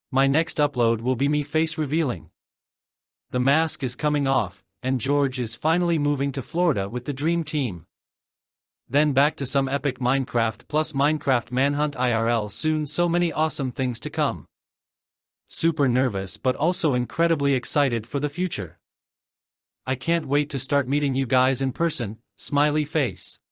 My next upload will be me face revealing. The mask is coming off, and George is finally moving to Florida with the dream team. Then back to some epic Minecraft plus Minecraft Manhunt IRL soon, so many awesome things to come. Super nervous but also incredibly excited for the future. I can't wait to start meeting you guys in person, smiley face.